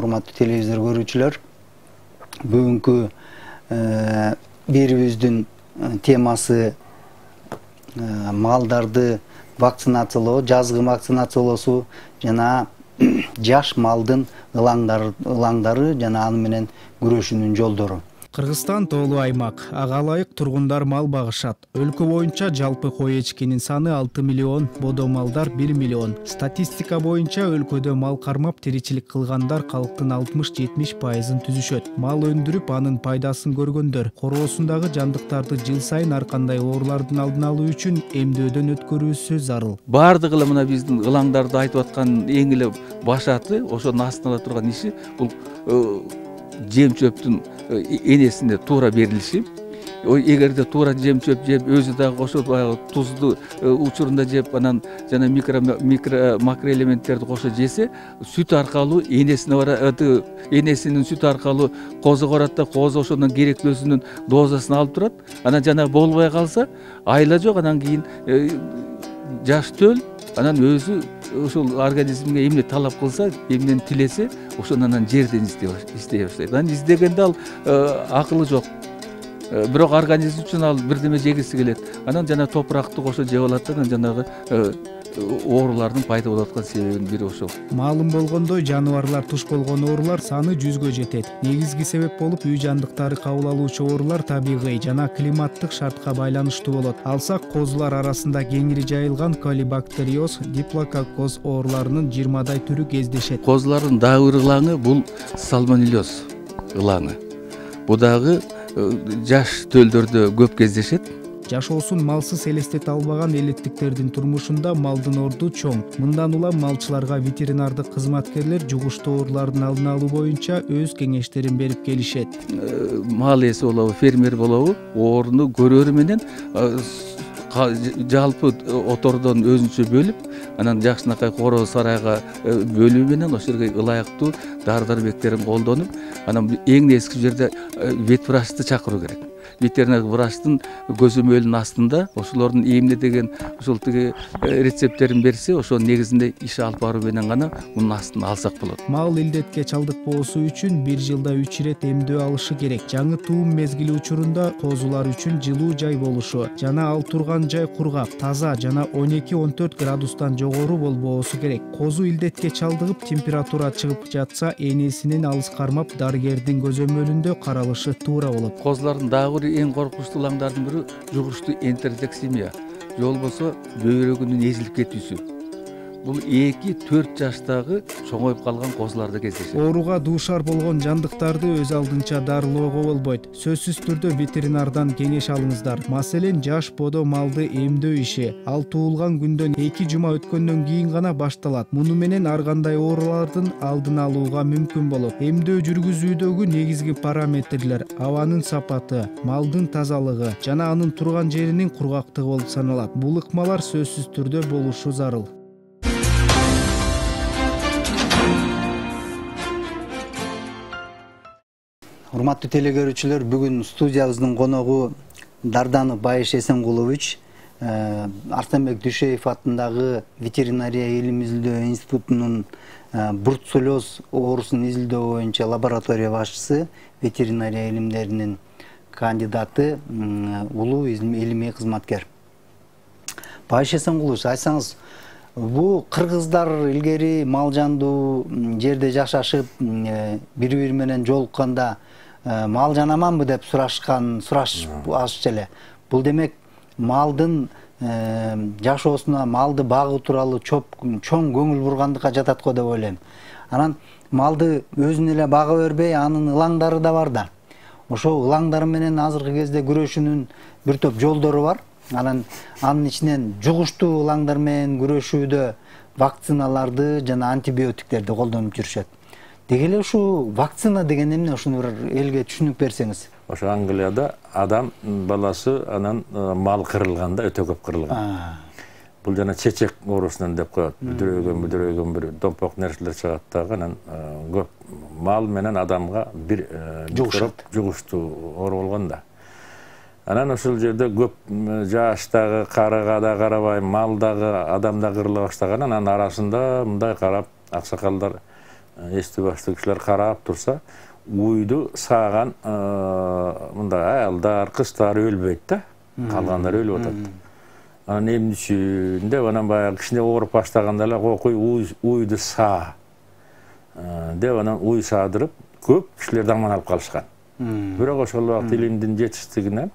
урматтуу телевизор көрүүчүлөр. Бүгүнкү берүүбүздүн темасы малдарды вакцинациялоо, жазгы вакцинациялоосу жана жаш малдын ылаңдары жана аны менен күрөшүүнүн жолдору. Кыргызстан тоолуу аймак, ага ылайык тургундар мал багышат. Өлкө боюнча жалпы кой эчкинин саны 6 миллион, бодо малдар 1 миллион. Статистика боюнча өлкөдө мал кармап тиричилик кылгандар калктын 60-70%-ын түзүшөт. Мал өндүрүп, анын пайдасын көргөндөр короосундагы жандыктарды жыл сайын ар кандай оорулардын алдын алуу үчүн эмдөөдөн өткөрүүсү зарыл. Бардыгы эле мына биздин ылаңдарды айтып аткан эң эле башаты, ошонун астында турган иши бул жем чөптүн энесине туура берилиши. Эгерде туура жем чөп жеп, өзү дагы кошуп тузду учурунда жеп, анан жана макроэлементтерди кошо жесе, сүт аркылуу энесинин сүт аркылуу козу барат да, козу ошондон керектүүсүнүн дозасын алып турат. Анан жана болбой калса, айла жок, анан кийин жаш төл, анан өзү ошол организмге эмне талап кылса, эмнени тилесе, ошондон жерден издей баштайт. Анан издегенде ал акылы жок. Бирок организм үчүн ал бирдеме жегиси келет. Анан жана топуракты кошо жеп алат да, анан жанагы оорулардын пайда болуп аткан себебинин бири ошол. Маалым болгондой, жаныбарлар туш болгон оорулар саны 100гө жетет. Негизги себеп болуп үй жандыктары кабыл алуучу оорулар табигый жана климаттык шартка байланыштуу болот. Алсак, козулар арасында кеңири жайылган колибактериоз, диплококкоз ооруларынын 20дай түрү кездешет. Козулардын дагы бир ылаңы бул сальмонеллез ылаңы. Бул дагы жаш төлдөрдө көп кездешет. Жашоосун малсыз элестете албаган элеттиктердин турмушунда малдын орду чоң. Мындан улам малчыларга ветеринардык кызматкерлер жугуштуу оорулардын алдын алуу боюнча өз кеңештерин берип келишет. Мал ээси болобу, фермер болобу, ооруну көрөрү менен жалпы отордон өзүнчө бөлүп, анан жакшынакай короо сарайга бөлүү менен ошол жерге ылайыктуу дары-дармектерин колдонуп, анан эң нечки жерде вет врачты чакыруу керек. Ветеринар врачтын көзөмөлүнүн астында ошолордун эмне деген ошол тиги рецепттерин берсе, ошонун негизинде иш алып баруу менен гана мунун астын алсак болот. Мал илдетке чалдыкпоосу үчүн 1 жылда 3 ирет эмдөө алышы керек. Жаңы туум мезгили учурунда козулар үчүн жылуу жай болушу жана ал турган жай кургак, таза жана 12-14 градустан жогору болбоосу керек. Козу илдетке чалдыгып, температура чыгып жатса, энесинен алыс кармап, дарыгердин көзөмөлүндө каралышы туура болот. Козулардын дагы эң коркунучтуу ылаңдардын бири жугуштуу энтеротоксемия, же болбосо бөйрөгүнүн эзилип кетүүсү. Бул 2-4 жаштагы чоңоюп калган козуларда кездешет. Ооруга дуушар болгон жандыктарды өз алдынча дарылоого болбойт. Сөзсүз түрдө ветеринардан кеңеш алыңыздар. Маселен, жаш бодо малды эмдөө иши ал туулган күндөн 2 жума өткөндөн кийин гана башталат. Муну менен ар кандай оорулардын алдын алууга мүмкүн болот. Эмдөө жүргүзүүдөгү негизги параметрлер абанын сапаты, малдын тазалыгы жана анын турган жеринин кургактыгы болуп саналат. Бул ыкмалар сөзсүз түрдө болушу зарыл. Урматтуу телекөрүүчүлөр, бүгүн студиябыздын коногу Дарданов Байыш Эсенкулович, Арсенбек Дүйшеев атындагы ветеринария илим изилдөө институтунун бруцеллез оорусун изилдөө боюнча лаборатория башчысы, ветеринария илимдеринин кандидаты, улуу илимий кызматкер. Байыш Эсенкулович, айтсаңыз, бул кыргыздар илгери мал жандуу жерде жашашып, бири-бири менен жолукканда мал жанаманбы деп сураш азча эле. Бул демек малдын жашоосуна, малды багуу тууралуу чоң көңүл бургандыкка жатат го деп ойлойм. Анан малды өзүн эле бага бербей, анын ылаңдары да бар да. Ошол ылаңдар менен азыркы кезде күрөшүүнүн бир топ жолдору бар. Анан ичинен жугуштуу ылаңдар менен күрөшүүдө вакциналарды жана антибиотиктерди колдонуп жүрүшөт. Деги эле ушул вакцина деген эмне, ушуну бир элге түшүнүп берсеңиз. Ошо Англияда адам баласы анан мал кырылганда өтө көп кырылган. Бул жана чечек оорусунан деп коет. Бүдүрөйгөн бир домпок нерселер чыгат дагы, анан көп мал менен адамга бир жугуштуу оору болгон да. Анан ошол жерде көп жаштагы карыга да карабай, мал дагы адам да кырыла баштаган. Анан арасында мындай карап аксакалдар Эсти баштуу кишилер карап турса, уйду сааган мындай аялдар, кыздар өлбөйт да, калгандар өлүп атат. Анан эмне үчүн деп анан баягы кичине ооруп баштаганда эле окуй уйду саа деп анан уй саадырып көп кишилерди аман алып калышкан. Бирок ошол убакта илимдин жетишсиздигинен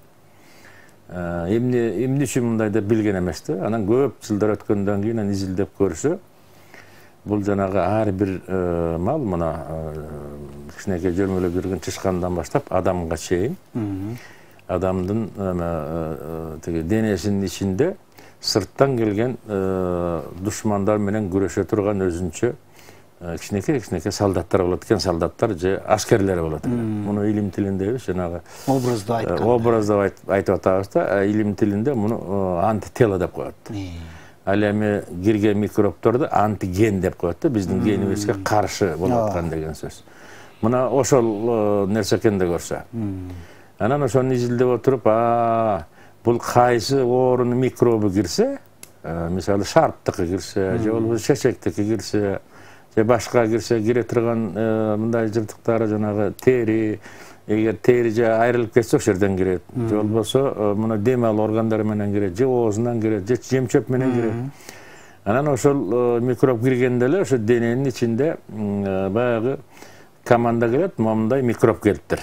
эмне үчүн мындай деп билген эмес да. Анан көп жылдар өткөндөн кийин изилдеп көрсө, бул жанагы ар бир мал мына кичинекей жөрмөлөп жүргөн тышкандан баштап адамга чейин адамдын денесинин ичинде сырттан келген душмандар менен күрөшө турган өзүнчө кичинекей солдаттар болот экен, солдаттар же аскерлер болот экен. Муну илим тилинде эмес, жанагы образдап айтып атабыз да, илим тилинде муну антитело деп коет. Ал эми кирген микробторду антиген деп коет да, биздин генибизге каршы болуп аткан деген сөз. Мына ошол нерсе экен да көрсө. Анан ошону изилдеп отуруп, бул кайсы оорунун микробу кирсе, мисалы шарптыкы кирсе, же болбосо чечектики кирсе, же башка кирсе, кире турган мындай жыртыктары жанагы тери, эгер тери же айрылып кетсе ошол жерден кирет. Же болбосо муну дем алуу органдары менен кирет, же оозунан кирет, же жем-чөп менен кирет. Анан ошол микроб киргенде эле ошо дененин ичинде баягы команда келет, момундай микроб келиптир.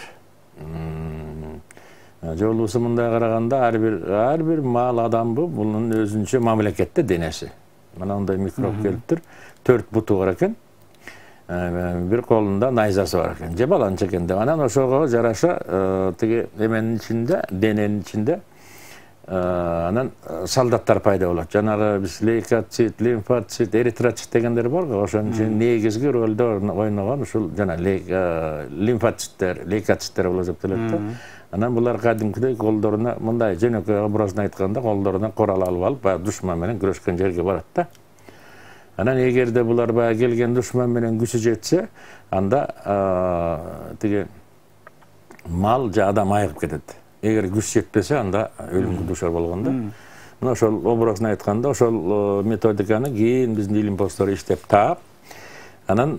Же болбосо мындай караганда ар бир мал адамбы бунун өзүнчө мамлекетте денеси. Мынандай микроб келиптир. 4 буту бар экен. Бир колунда найзасы бар экен. Же баланча экен деп. Анан ошого жараша тиги эменин ичинде, дененин ичинде анан солдаттар пайда болот. Жанагы биз лейкоцит, лимфоцит, эритроцит дегендер бар го. Ошонун ичинде негизги ролду ойногон ушул жана лимфоциттер, лейкоциттер болуп эсептелет да. Анан булар кадимкидей колдоруна мындай жөнөкөй образын айтканда колдоруна корал алып алып, душман менен күрөшкөн жерге барат да. Анан эгерде булар баягы келген душман менен күчү жетсе, анда тиги мал же адам айыгып кетет. Эгер күч жетпесе, анда өлүмгө дуушар болгон да. Мына ошол образын айтканда, ошол методиканы кийин биздин илим постор иштеп таап, анан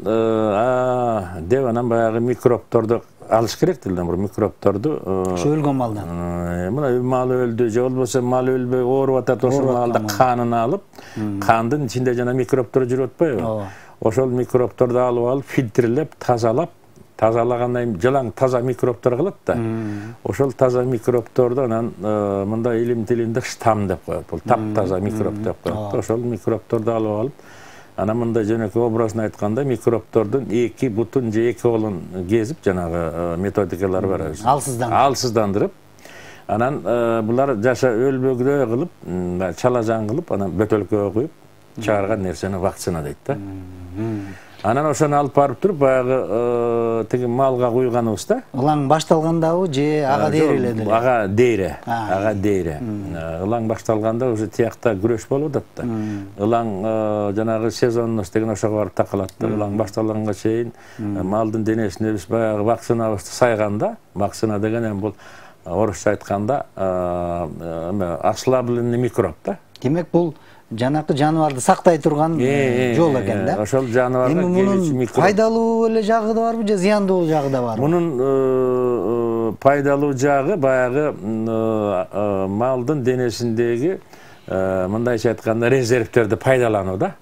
деп анан баягы микробторду алыш керек делден бир микробторду ошо өлгөн малдан. Мына мал өлдү, же болбосо мал өлбөй ооруп атат, ошол малда канын алып, кандын ичинде жана микробтор жүрүп атпайбы? Ошол микробторду алып фильтрлеп, тазалагандан кийин жалаң таза микробтор калат да. Ошол таза микробторду анан мындай илим тилинде штамм деп коет. Бул таптаза микроб деп коет. Ошол микробторду алып анан мындай жөнөкөй образын айтканда микробтордун 2 бутун же 2 колун кезип, жанагы методикалар бар өзү. Алсыздандырып, анан булар жаша өлбөгдөй кылып, чалажан кылып, анан бөтөлкөгө куюп, чыгарган нерсени вакцина дейт да. Анан ошону алып барып туруп, баягы тиги малга куйганыбыз да. Ылаң башталгандабы же ага дейре эле? Ага дейре. Ылаң башталганда уже тиякта күрөш болуп атат да. Ылаң жанагы сезонность деген ошого барып такалат да. Ылаң башталганга чейин малдын денесине биз баягы вакцинабызды сайганда, вакцина деген бул орусча айтканда ослабленный микроб да. Демек бул жанакы жаныбарды сактай турган жол экен да. Ошол жаныбарга келүүчү микроб. Пайдалуу эле жагы да барбы же зыяндуу жагы да барбы? Мунун пайдалуу жагы баягы малдын денесиндеги мындайча айтканда резервтерди пайдалануу да.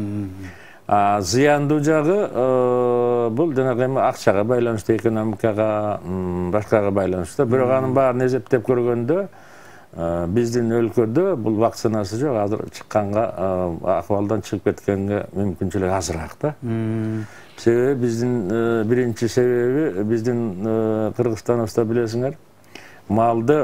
Зыяндуу жагы бул жанагы акчага байланыштуу, экономикага, башкага байланыштуу. Бирок анын баарын эсептеп көргөндө биздин өлкөдө бул вакцинасы жок, азыр чыкканга акыбалдан чыгып кеткенге мүмкүнчүлүк азыраак да. Себеби биздин биринчи себеби биздин Кыргызстаныбызда билесиңер, малды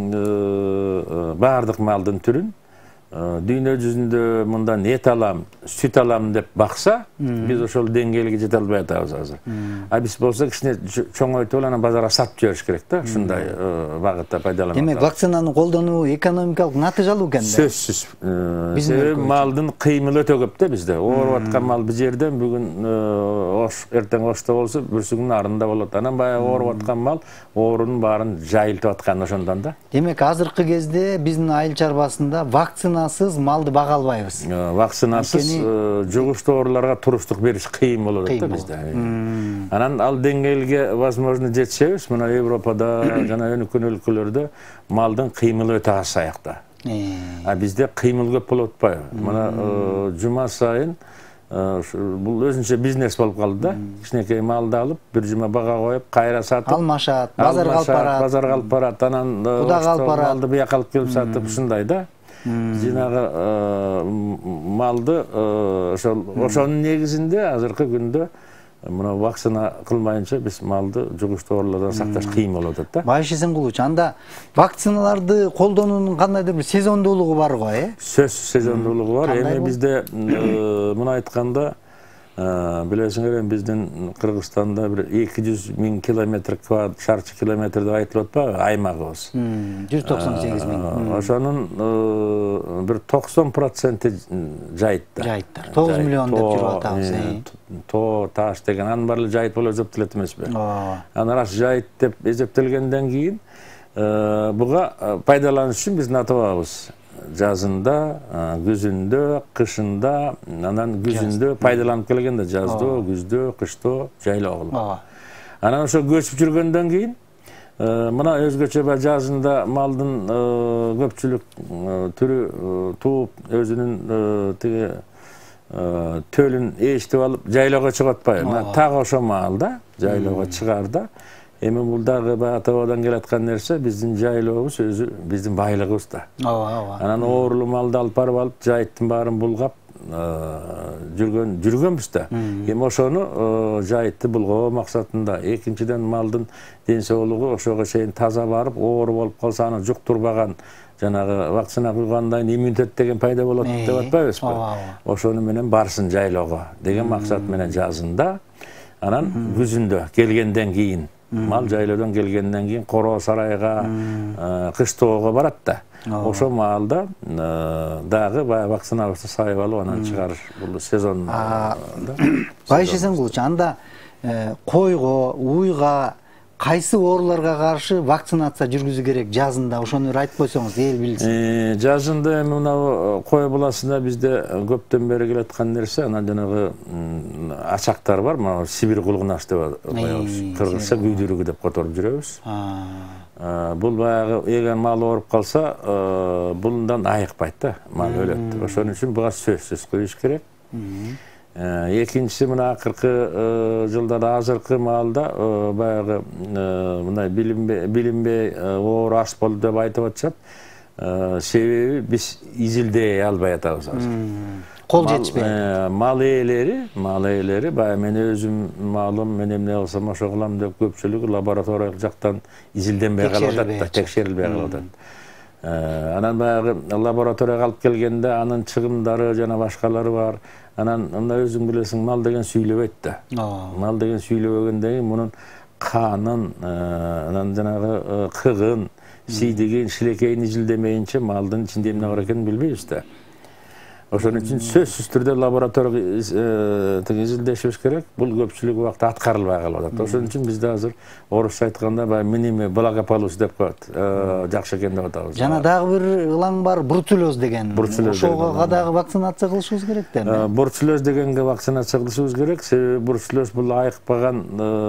баардык малдын түрүн дүйнө жүзүндө мындан эт алам, сүт алам деп бакса, биз ошол деңгээлге жете албай атабыз азыр. Биз болсо кичине чоңойтуп анан базарга сатып жибериш керек да, ушундай багытта пайдаланат. Демек, вакцинаны колдонуу экономикалык натыйжалуу экен да. Сөзсүз. Себеби малдын кыймылы өтө көп да бизде. Ооруп аткан мал бир жерден бүгүн эртең Ошто болсо, бүрсүгүнүн арында болот. Анан баягы ооруп аткан мал оорунун баарын жайылтып аткан ошондон да. Демек, азыркы кезде биздин айыл чарбасында вакцина вакцинасыз малды бага албайбыз. Вакцинасыз жугуштуу ооруларга туруштук бериш кыйын болот да бизде. Анан ал деңгээлге возможно жетсебиз, мына Европада жана өнүккөн өлкөлөрдө малдын кыймылы өтө аз аякта. А бизде кыймыл көп болуп атпайбы? Мына жума сайын бул өзүнчө бизнес болуп калды да. Кичинекей малды алып, бир жума бага коюп, кайра сатып, алмашат, базарга алып барат. Базарга алып барат, анан малды бияка алып келип сатып, ушундай да. Жанагы малды ошонун негизинде азыркы күндө мына вакцина кылмайынча биз малды жугуштуу оорулардан сакташ кыйын болуп атат да. Байыш Эсенгулович, анда вакциналарды колдонуунун кандайдыр бир сезондуулугу бар го, Сөзсүз сезондуулугу бар. Эми бизде муну айтканда билесиңер, биздин Кыргызстанда бир 200 000 километр шарчы километр деп айтылып атпайбы аймагыбыз? 198 000. Ошонун бир 90% жайыттар. Жайыттар. 9 миллион деп жүрүп атабыз. Тоо, таш деген анын баары жайыт болуп эсептелет эмеспи? Анан рас жайыт деп эсептелгенден кийин буга пайдаланыш үчүн биз натыбабыз. Жазында, күзүндө, кышында, анан күзүндө пайдаланып келгенде жаздоо, күздө, кыштоо жайлоо кылып. Анан ошо көчүп жүргөндөн кийин мына өзгөчө жазында малдын көпчүлүк түрү тууп, өзүнүн тиги төлүн эчтип алып жайлоого чыгып атпайбы? Так ошо маалда жайлоого чыгарда эми бул дагы атабадан келаткан нерсе, биздин жайлообуз өзү биздин байлыгыбыз да. Анан оорулуу малды алып барып алып, жайыттын баарын булгап жүргөнбүз да. Эми ошону жайытты булгоо максатында, экинчиден малдын ден соолугу ошого чейин таза барып, оору болуп калса аны жуктурбаган, жанагы вакцина куйгандан иммунитет деген пайда болот деп атпайбызбы? Ошону менен барсын жайлоого деген максат менен жазында, анан күзүндө келгенден кийин мал жайлоодон келгенден кийин Короо сарайга, кыштоого барат да. Ошо маалда дагы вакцинабызды сайып алып, анан чыгарыш бул сезон. Байыш Эсенгулович, анда койго, уйга кайсы ооруларга каршы вакцинация жүргүзүү керек жазында? Ошону айтып койсоңуз эл билсин. Жазында эми мына кой буласында бизде көптөн бери келаткан нерсе, анан жанагы ачактар бар, мына Сибирь кулгунаш деп коебуз. Кыргызча күйдүрүгү деп которуп жүрөбүз. Бул баягы эгер мал ооруп калса, булундан айыкпайт да, мал өлөт. Ошон үчүн буга сөзсүз коюш керек. Экинчиси мына акыркы жылдарда азыркы маалда баягы мындай билинбей оору аш болду деп айтып атышат. Себеби биз изилдей албай атабыз азыр. Кол жетишпейт. Мал ээлери баягы мен өзүм малым, мен эмне кылсам ошо кылам деп көпчүлүгү лабораториялык жактан изилденбей калып атат да, текшерилбей калып атат. Анан баягы лабораторияга алып келгенде анын чыгымдары жана башкалары бар. Анан өзүң билесиң, мал деген сүйлөбөйт да. Мал деген сүйлөбөгөндөн кийин мунун канын, анан жанагы кыгын, сийдигин, шилекейин изилдемейинче малдын ичинде эмне бар экенин билбейбиз да. Ошон үчүн сөзсүз түрдө лабораторияга изилдешибиз керек. Бул көпчүлүк убакта аткарылбай калып атат. Ошон үчүн бизде азыр орусча айтканда баягы миними благополучие деп коет. Жакшы экен деп атабыз. Жана дагы бир ылаң бар, бруцеллез деген. Ошого дагы вакцинация кылышыбыз керек да. Бруцеллез дегенге вакцинация кылышыбыз керек. Себеби бруцеллез бул айыкпаган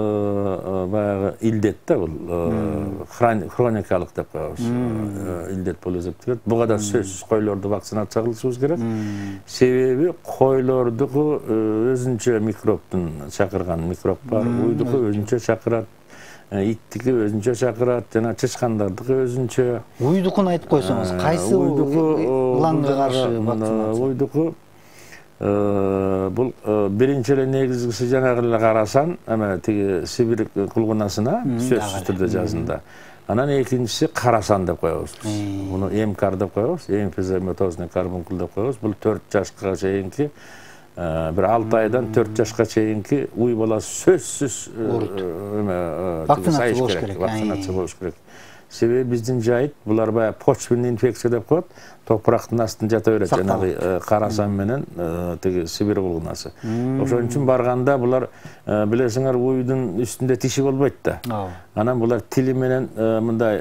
баягы илдет да, бул хроникалык деп коебуз. Илдет болуп эсептелет. Буга да сөзсүз койлорду вакцинация кылышыбыз керек. Себеби койлордуку өзүнчө микробтун чакырган микроб бар, уйдуку өзүнчө чакырат, иттики өзүнчө чакырат, жана чычкандардыкы өзүнчө. Уйдукун айтып койсоңуз, кайсы ылаңга каршы вакцинация? Уйдуку бул биринчи эле негизгиси жанагы эле карасан, эме тиги Сибирь кулгунасына сөзсүз түрдө жазында. Анан экинчиси карасан деп коебуз. Муну эмкар деп коебуз, эмфиземетозный карбункул деп коебуз. Бул 4 жашка чейинки, бир 6 айдан 4 жашка чейинки уй баласы сөзсүз вакцинация болуш керек. Себеби биздин жайыт булар баягы почвенный инфекция деп коет. Топурактын астында жата берет. Жанагы карасан менен тиги Сибирь булгунасы. Ошон үчүн барганда булар билесиңер уйдун үстүндө тиши болбойт да. Анан булар тили менен мындай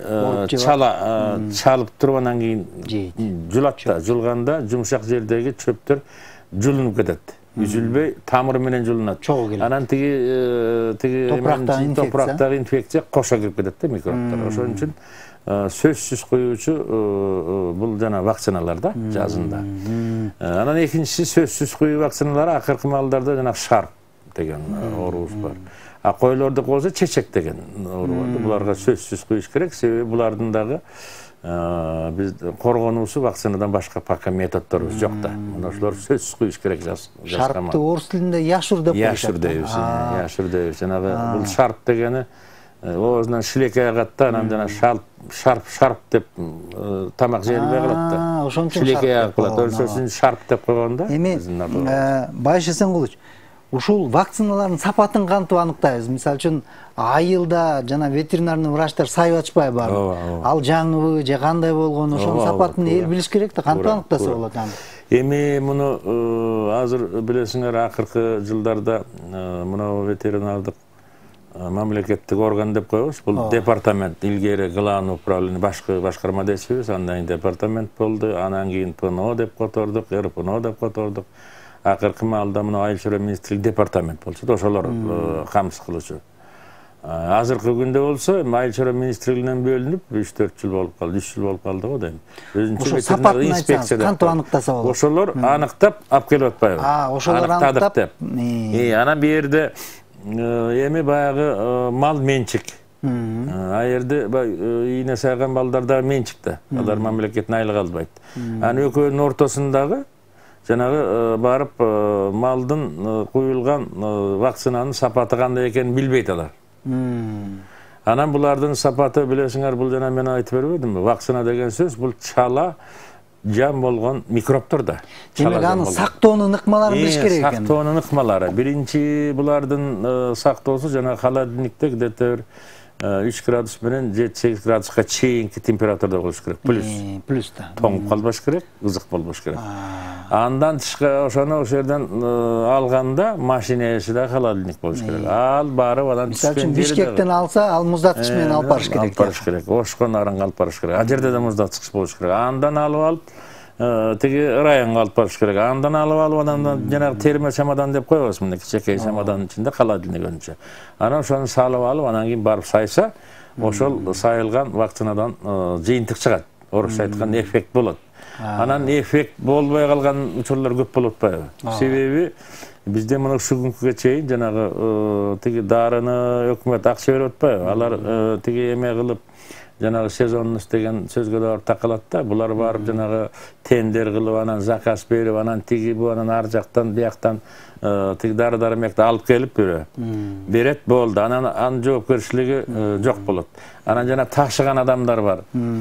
чалып туруп анан кийин жулат да. Жулганда жумшак жердеги чөптөр жулунуп кетет. Үзүлбөй тамыры менен жулунат. Анан тиги топурактагы инфекция кошо кирип кетет да, микробтар. Ошон үчүн сөзсүз коюучу бул жана вакциналарда жазында. Анан экинчиси сөзсүз коюу вакциналары акыркы малдарда жана шарп деген оорубуз бар. А койлорду болсо чечек деген оору бар. Буларга сөзсүз коюш керек, себеби булардын дагы биз коргонуусу вакцинадан башка пока методдорубуз жок да. Ошолор сөзсүз коюш керек Шарпты орус тилинде яшур деп коюшат. Яшур дейбиз. Яшур дейбиз. Жанагы бул шарп дегени оозунан шилекей агат да, анан жана шарп деп тамак жейлбей калат да. Ошон үчүн шилекей агып калат. Ошон шарп деп койгонда. Эми Байыш Эсенгулович, ушул вакциналардын сапатын кантип аныктайбыз? Мисалы үчүн айылда жана ветеринарный врачтар сайып ачпайбы баары? Ал жаңыбы же кандай болгону, ошонун сапатын эл билиш керек да, кантип аныктаса болот аны? Эми муну азыр билесиңер, акыркы жылдарда мына ветеринардык мамлекеттик орган деп коебуз. Бул департамент, илгери главный управление башкарма дечүбүз, андан кийин департамент болду, анан кийин ПНО деп котордук, РПНО деп котордук. Акыркы маалда мына Айыл чарба министрлиги департамент болчу, ошолор камсыз кылуучу. Азыркы күндө болсо Айыл чарба министрлигинен бөлүнүп 3-4 жыл болуп калды, 3 жыл болуп калды го дейм. Өзүнчө ветеринардык инспекция деп кантип аныктаса болот? Ошолор аныктап алып келип атпайбы? Ошолор аныктап деп. Анан бу жерде эми баягы мал менчик. А жерде ийне сайган балдар да менчик да. Алар мамлекеттин айлыгы албайт. Анан экөөнүн ортосундагы жанагы барып малдын куюлган вакцинанын сапаты кандай экенин билбейт алар. Анан булардын сапаты билесиңер, бул жана мен айтып бербедимби? Вакцина деген сөз бул чала жан болгон микробтор да. Демек аны сактоонун ыкмаларын билиш керек экен. Сактоонун ыкмалары. Биринчи булардын сактоосу жана холодильникте где-то 3 градус менен 7-8 градуска чейинки температурада болуш керек. Плюс да. Тоңуп калбаш керек, ызык болбош керек. Андан тышкы ошону ошол жерден алганда машинеси да холодильник болуш керек. Ал барып анан мисалы үчүн Бишкектен алса, ал муздаткыч менен алып барыш керек. Алып барыш керек. Ошкон араңга алып барыш керек. А жерде да муздаткыч болуш керек. Андан алып тиги районго алып барыш керек. Андан алып анан жанагы терме чамадан деп коебуз, мына кичинекей чамаданын ичинде холодильник өзүнчө. Анан ошону салып алып, анан кийин барып сайса, ошол сайылган вакцинадан жыйынтык чыгат. Орусча айтканда эффект болот. Анан эффект болбой калган учурлар көп болуп атпайбы? Себеби бизде мына ушул күнгө чейин жанагы тиги дарыны өкмөт акча берип атпайбы? Алар тиги эме кылып жанагы сезонность деген сөзгө да такалат да. Булар барып жанагы тендер кылып, анан заказ берип, анан тиги бу, анан ар жактан, бияктан тиги дары-дармекти алып келип берет, болду. Анан анын жоопкерчилиги жок болот. Анан жана ташыган адамдар бар.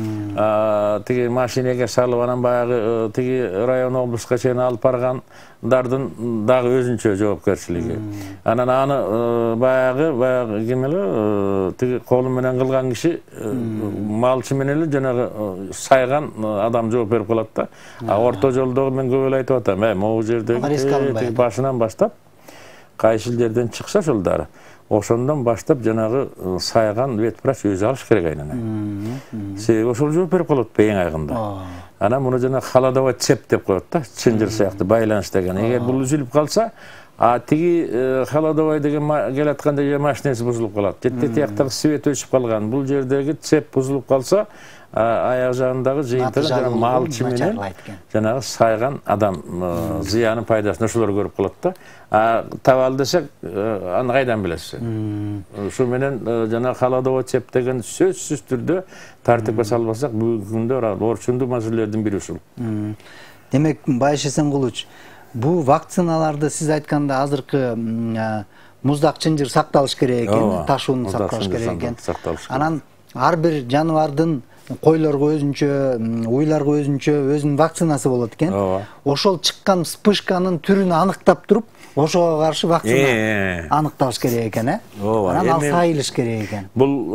Тиги машинеге салып, анан баягы тиги район облуска чейин алып баргандардын дагы өзүнчө жоопкерчилиги. Анан аны баягы ким эле тиги колу менен кылган киши малчы менен эле жанагы сайган адам жооп берип калат да. Орто жолдогу мен көп эле айтып атам, могу жердеги башынан баштап кайсы жерден чыкса ошол дары, ошондон баштап жанагы сайган ветврач өзү алыш керек айнана. Себеби ошол жооп берип калат эң айгында. Анан муну жана холодовой цепь деп коет да, чынжыр сыяктуу байланыш деген. Эгер бул үзүлүп калса, тиги холодовой деген келатканда же машинеси бузулуп калат. Жетте тияктагы свет өчүп калган. Бул жердеги цепь бузулуп калса, аяк жагындагы жыйынтыгы жана малчы менен жанагы сайган адам зыянын пайдасын ошолор көрүп калат да. Табалы десек, аны кайдан билесиз? Ушу менен жана холодовой цепь деген сөзсүз түрдө тартипке салбасак, бүгүнкү күндө орчундуу маселелердин бири ушул. Демек, Байыш Эсенгулович, бу вакциналарды сиз айтканда азыркы муздак чынжыр сакталыш керек экен, ташууну сакталыш керек экен. Анан ар бир жаныбардын койлорго өзүнчө, уйларга өзүнчө өзүнүн вакцинасы болот экен. Ошол чыккан вспышканын түрүн аныктап туруп, ошого каршы вакцина аныкталыш керек экен, анан ал сайылыш керек экен.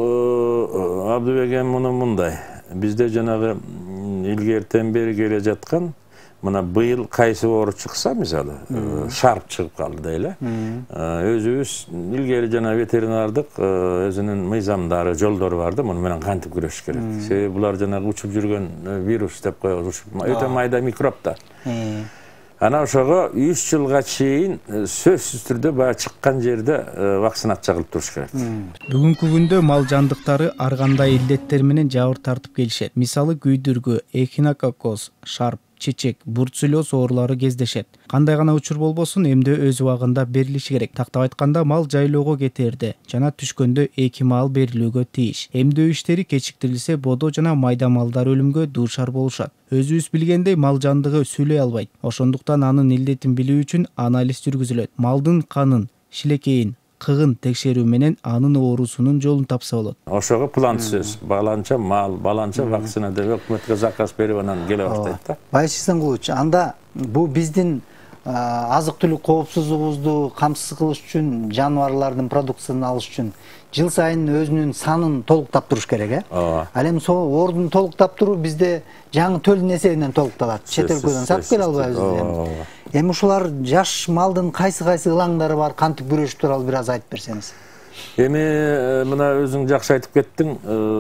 Бул Абдыбек муну мындай. Бизде жанагы илгертен бери келе жаткан мына быйыл кайсы оору чыкса, мисалы, шарп чыгып калды дейли. Өзүбүз илгери жана ветеринардык өзүнүн мыйзамдары, жолдору бар да, муну менен кантип күрөшүш керек. Себеби булар жанагы учуп жүргөн вирус деп коебуз, өтө майда микроб да. Ана ошого 3 жылга чейин сөзсүз түрдө баягы чыккан жерде вакцинация кылып туруш керек. Бүгүнкү күндө мал жандыктары ар кандай илдеттер менен жабыр тартып келишет. Мисалы күйдүргү, эхинококоз, шарп, чечек, бурцеллез оорулары кездешет. Кандай гана учур болбосун, эмдөө өз убагында берилиши керек. Тактап айтканда, мал жайлоого кетээрде жана түшкөндө 2 маал берилүүгө тийиш. Эмдөө иштери кечиктирилсе, бодо жана майда малдар өлүмгө дуушар болушат. Өзүбүз билгендей, мал жандыгы сүйлөй албайт. Ошондуктан анын илдетин билүү үчүн анализ жүргүзүлөт. Малдын канын, шилекейин, кыгын текшерүү менен анын оорусунун жолун тапса болот. Ошого план сөз. Баланча мал, баланча вакцина деп өкмөткө заказ берип анан келе баштайт да. Байыш Исенгулович, анда бул биздин азык-түлүк коопсуздугубузду камсыз кылыш үчүн, жаныбарлардын продукциясын алыш үчүн жыл сайын өзүнүн санын толуктап туруш керек, Ал эми сол оордун толуктап туруу бизде жаңы төлдүн эсебинен толукталат. Чет өлкөдөн сатып келе албайбыз. Эми ушулар жаш малдын кайсы ылаңдары бар, кантип күрөшүш тууралуу бир аз айтып берсеңиз. Эми мына өзүң жакшы айтып кеттиң,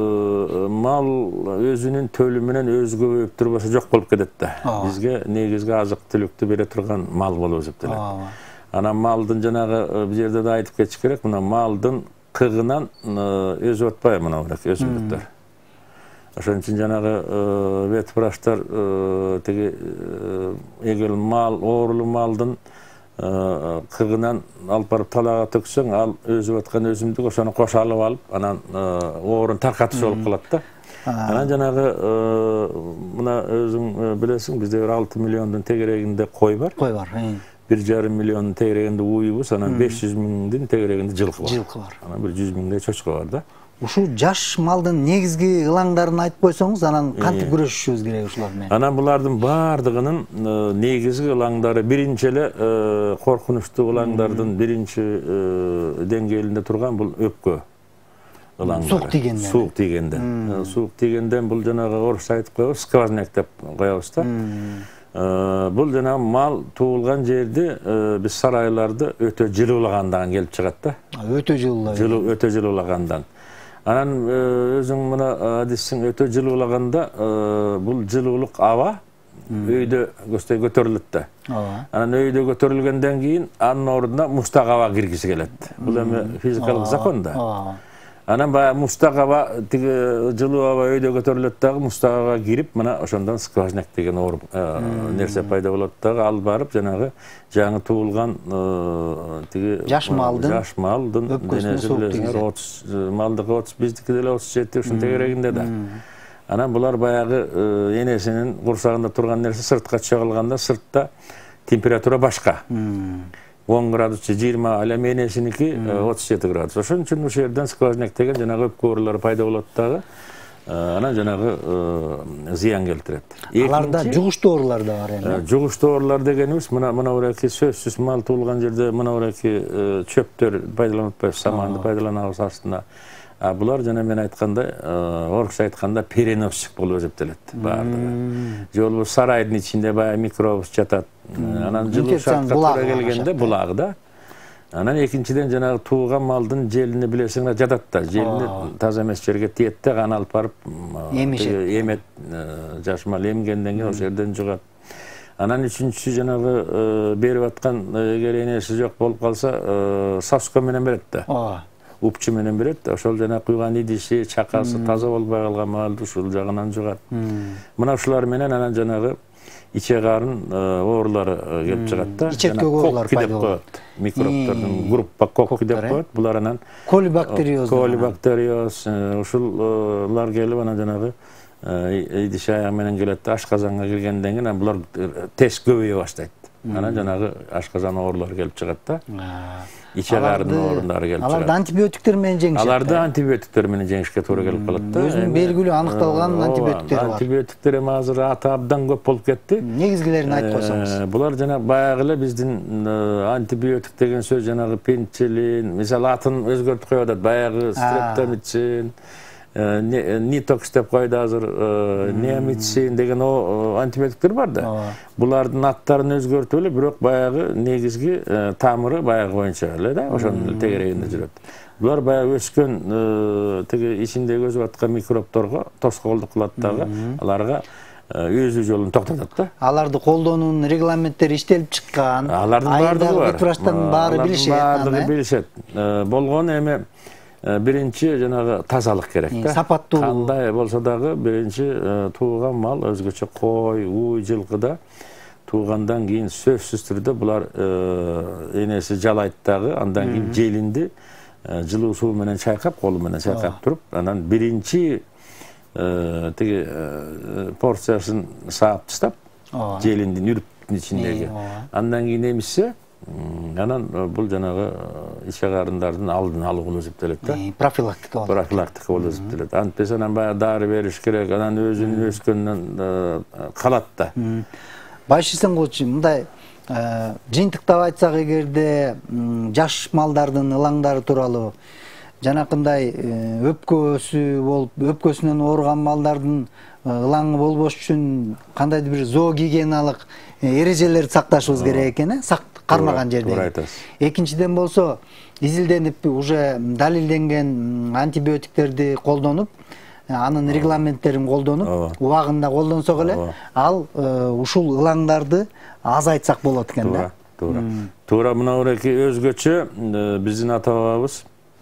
мал өзүнүн төлү менен өзү көбөйүп турбаса жок болуп кетет да. Бизге негизги азык-түлүктү бере турган мал болуп эсептелет. Анан малдын жанагы бул жерде да айтып кетиш керек, мына малдын кыгынан өзүп атпайбы мына өсүмдүктөр. Ошон үчүн жанагы ветврачтар тиги эгер мал, оорулуу малдын кыгынан алып барып талаага төксөң, ал өзүп аткан өсүмдүк ошону кошо алып алып, анан оорун таркатышы болуп калат да. Анан жанагы мына өзүң билесиң, бизде 6 миллиондун тегерегинде кой бар. 1,5 миллиондун тегерегинде уйубуз, анан 500 миңдин тегерегинде жылкы бар. Анан 100 миңдей чочко бар да. Ушул жаш малдын негизги ылаңдарын айтып койсоңуз, анан кантип күрөшүшүбүз керек ушулар менен? Анан булардын баардыгынын негизги ылаңдары биринчи эле коркунучтуу ылаңдардын биринчи деңгээлинде турган бул өпкө ылаңдары. Суук тийгенде. Суук тийгенде. Суук тийгенден бул жанагы орусча айтып коебуз, сквозняк деп коебуз да. Бул жанагы мал туулган жерди биз сарайларды өтө жылуулагандан келип чыгат да. Өтө жылуулагандан. Анан өзүң мына адистиң өтө жылуулаганда бул жылуулук аба өйдө көтөрүлөт да. Анан өйдө көтөрүлгөндөн кийин анын ордуна мустак аба киргиси келет. Бул эми физикалык закон да. Анан баягы мустак аба, тиги жылуу аба өйдө көтөрүлөт дагы, мустак аба кирип, мына ошондон сквозняк деген оор нерсе пайда болот дагы, ал барып жанагы жаңы туулган тиги жаш малдын денеси билесиңер 30 малдыкы 30, биздики деле 37 ушун тегерегинде да. Анан булар баягы энесинин курсагында турган нерсе сыртка чыга калганда, сыртта температура башка. 10 градус 20, ал эми энесиники 37 градус. Ошон үчүн ушул жерден сквозняк деген жанагы өпкө оорулары пайда болот дагы. Анан жанагы зыян келтирет. Аларда жугуштуу оорулар да бар эми. Жугуштуу оорулар дегенибиз мына бураки сөзсүз мал туулган жерде мына бураки чөптөр пайдаланып атпайбыз, саманды пайдаланабыз астына. Булар жана мен айткандай, орусча айтканда переносчик болуп эсептелет баардыгы. Же болбосо сарайдын ичинде баягы микроб жатат. Анан жылуу шартка туура келгенде булагы да. Анан экинчиден жанагы тууган малдын желине билесиңер жатат да. Желине таза эмес жерге тиет да, кана алып барып эмет. Жаш мал эмгенден кийин ошол жерден жугат. Анан үчүнчүсү жанагы берип аткан эгер энеси жок болуп калса, соска менен берет да. Упчу менен берет, ошол жана куйган идиши, чакасы таза болбой калган малды ушул жагынан жугат. Мына ушулар менен анан жанагы иче карын оорулары келип чыгат да. Ичекке оорулар пайда болот. Микробдордун группа кокки деп коет. Булар анан колибактериоз, ушулар келип анан жанагы идиш аяк менен келет да, ашказанга киргенден кийин булар тез көбөйө баштайт. Анан жанагы ашказан оорулары келип чыгат да. Иче карындын оорундары келип чыгат. Аларды антибиотиктер менен жеңишет. Аларды антибиотиктер менен жеңишке туура келип калат да. Өзүнүн белгилүү аныкталган антибиотиктер бар. Антибиотиктер эми азыр аты абдан көп болуп кетти. Негизгилерин айтып койсоңуз. Булар жана баягы эле биздин антибиотик деген сөз жанагы пенициллин, мисалы атын өзгөртүп коюп атат. Баягы стрептомицин, нитокс деп койду азыр, неомицин деген антибиотиктер бар да. Булардын аттарын өзгөртүп эле, бирок баягы негизги тамыры баягы боюнча эле да, ошонун эле тегерегинде жүрөт. Булар баягы өскөн тиги ичиндеги өсүп аткан микробторго тоскоолдук кылат дагы, аларга өзү жолун токтотот да. Аларды колдоонун регламенттери иштелип чыккан. Алардын баардыгы бар. Врачтардын баары билишет. Баардыгы билишет. Болгону эми биринчи жанагы тазалык керек да. Сапаттуу. Кандай болсо дагы биринчи тууган мал, өзгөчө кой, уй, жылкыда туугандан кийин сөзсүз түрдө булар энеси жалайт дагы, андан кийин желинди жылуу суу менен чайкап, колу менен чайкап туруп, анан биринчи тиги порциясын саап таштап, желиндин үрүптүн ичиндеги. Андан кийин эмишсе, анан бул жанагы иче карындардын алдын алуу болуп эсептелет да. Профилактика болот. Профилактика болуп эсептелет. Антпесе анан баягы дары бериш керек, анан өзүнүн өскөндөн калат да. Байш Эсенгулович, мындай жыйынтыктап айтсак эгерде жаш малдардын ылаңдары тууралуу жанакындай өпкөсү болуп, өпкөсүнөн ооруган малдардын ылаңы болбош үчүн кандайдыр бир зоогигиеналык эрежелерди сакташыбыз керек экен, кармаган жерде. Туура айтасыз. Экинчиден болсо, изилденип уже далилденген антибиотиктерди колдонуп, анын регламенттерин колдонуп, убагында колдонсок эле, ал ушул ылаңдарды азайтсак болот экен да. Туура. Туура, мына уреки өзгөчө биздин ата бабабыз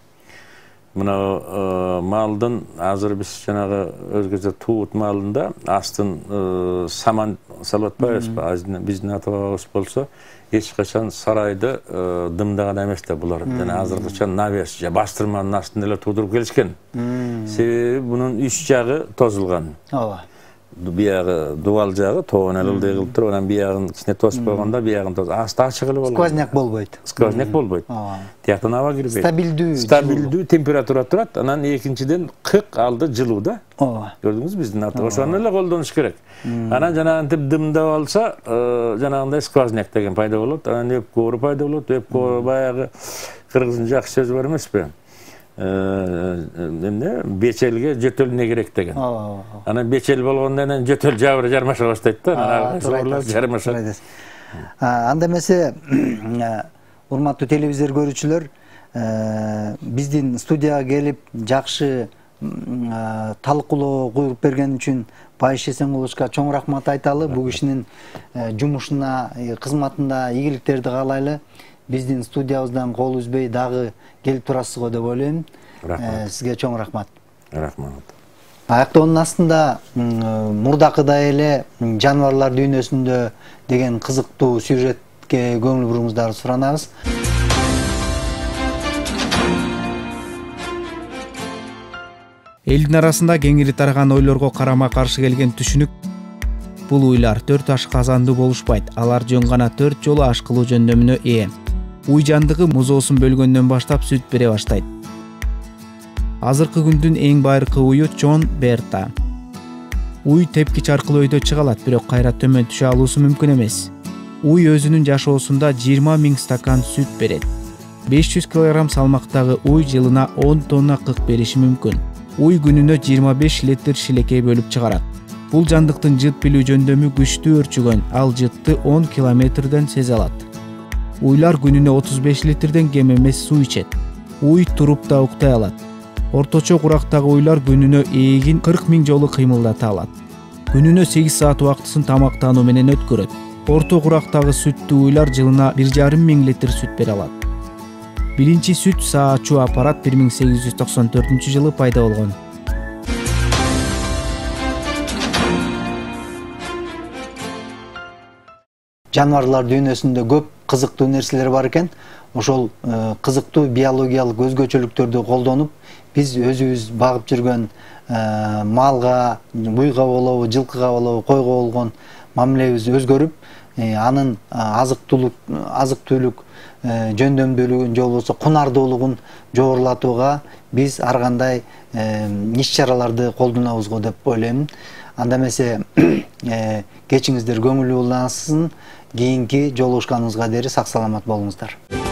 мына малдын азыр биз жанагы өзгөчө туут малында астын саман салып атпайбызбы? Биздин ата бабабыз болсо эч качан сарайды дымдаган эмес да, булар жана азыркыча навес же бастырманын астында эле туудуруп келишкен. Себеби бунун үч жагы тозулган. Ооба. Биягы дубал жагы тоон эле ылдый кылып туруп, анан биягын кичине тосуп койгондо биягын тосуп, асты ачык эле болгон. Сквозняк болбойт. Сквозняк болбойт. Тияктан аба кирбейт. Стабилдүү температура турат. Анан экинчиден 40 алды жылуу да. Ооба. Көрдүңүзбү, биздин ата ошону эле колдонуш керек. Анан жанагынтип дымдап алса, жанагындай сквозняк деген пайда болот. Анан өпкө оору пайда болот. Өпкө оору баягы кыргыздын жакшы сөзү бар эмеспи? Бечелге жөтөлүнө керек деген. Анан бечел болгондон кийин жөтөл жабыры жармаша баштайт да. Анан жармашат. Анда эмесе, урматтуу телевизор көрүүчүлөр, биздин студияга келип жакшы талкуулоо куюп берген үчүн Байш Эсенгуловичка чоң рахмат айталы. Бул кишинин жумушуна, кызматында ийгиликтерди каалайлы. Биздин студиябыздан кол үзбөй дагы келип турасыз го деп ойлойм. Сизге чоң рахмат. Рахмат. Аяктоонун астында мурдакыдай эле жаныбарлар дүйнөсүндө деген кызыктуу сюжетке көңүл буруңуздарды суранабыз. Элдин арасында кеңири тараган ойлорго карама каршы келген түшүнүк. Бул уйлар 4 ашказандуу болушпайт. Алар жөн гана 4 жолу аш кылуу жөндөмүнө ээ. Уй жандыгы музоосун бөлгөндөн баштап сүт бере баштайт. Азыркы күндүн эң байыркы уйу Джон Берта. Уй тепкич аркылуу өйдө чыга алат, бирок кайра төмөн түшө алуусу мүмкүн эмес. Уй өзүнүн жашоосунда 20 000 стакан сүт берет. 500 кг салмактагы уй жылына 10 тонна кык бериши мүмкүн. Уй күнүнө 25 литр шилекей бөлүп чыгарат. Бул жандыктын жыт билүү жөндөмү күчтүү өрчүгөн, ал жытты 10 километрден сезе алат. Уйлар күнүнө 35 литрден кем эмес суу ичет. Уй туруп да уктай алат. Орточо курактагы уйлар күнүнө эгин 40 000 жолу кыймылдата алат. Күнүнө 8 саат убактысын тамактануу менен өткөрөт. Орто курактагы сүттүү уйлар жылына 1,5 000 литр сүт бере алат. Биринчи сүт саачуу аппарат 1894 жылы пайда болгон. Жаныбарлар дүйнөсүндө көп кызыктуу нерселер бар экен. Ошол кызыктуу биологиялык өзгөчөлүктөрдү колдонуп, биз өзүбүз багып жүргөн малга, буйга болобу, жылкыга болобу, койго болгон мамилебиз өзгөрүп, анын азык түлүк жөндөмдүүлүгүн же болбосо кунардуулугун жогорулатууга биз ар кандай иш чараларды колдонобуз го деп ойлойм. Анда эмесе кечиңиздер көңүлүү улансын, кийинки жолугушканыбызга дейин сак саламат болуңуздар.